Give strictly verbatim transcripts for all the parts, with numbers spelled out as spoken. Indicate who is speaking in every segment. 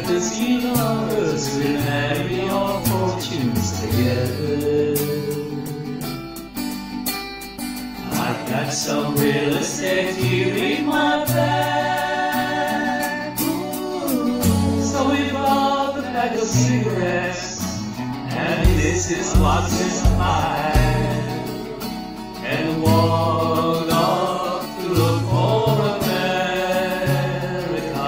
Speaker 1: fantasy lovers will marry our fortunes together. I got some real estate here in my bag. So we bought a pack of cigarettes, and this is what's in mine, and walked off to look for America.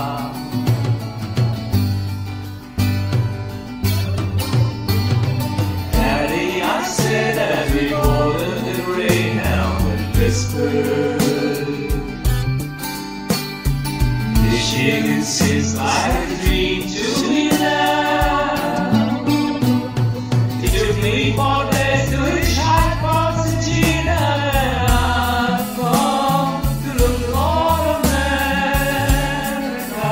Speaker 1: Daddy, I said that we boarded the Greyhound and whispered, Michigan seems like a dream to me now. It took me four days to reach high Pasadena, and I've come to look for America.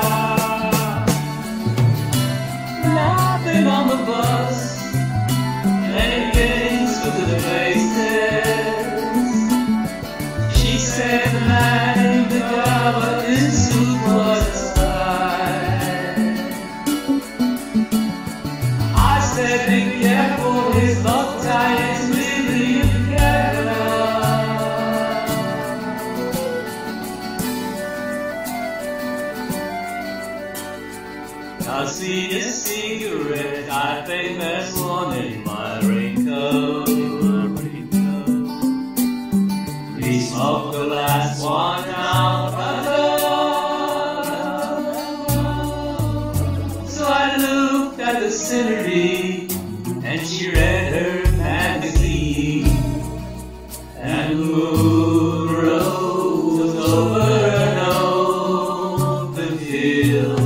Speaker 1: Laughing on the bus, playing games with the faces. She said the man in the government suit was a spy. I said, be careful, his love tie is really in Canada. I see a cigarette, I think there's one in my raincoat. We smoked the last one out the door. So I looked at the scenery, and she read her magazine, and the moon rose over an open field.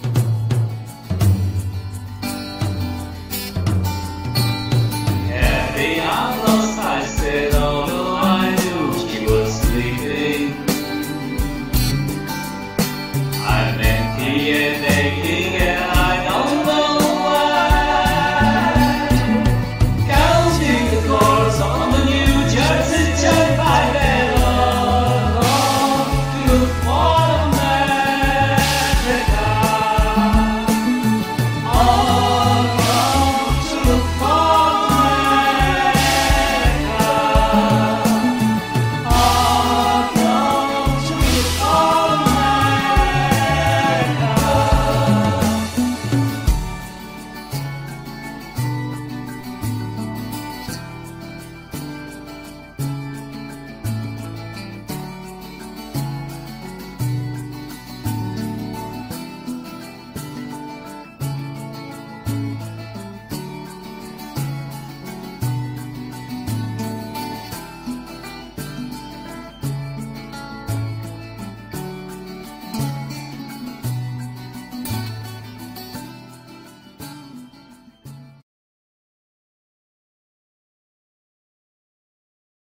Speaker 1: Kathy, I'm lost, I said, although I knew she was sleeping. I'm empty and aching, and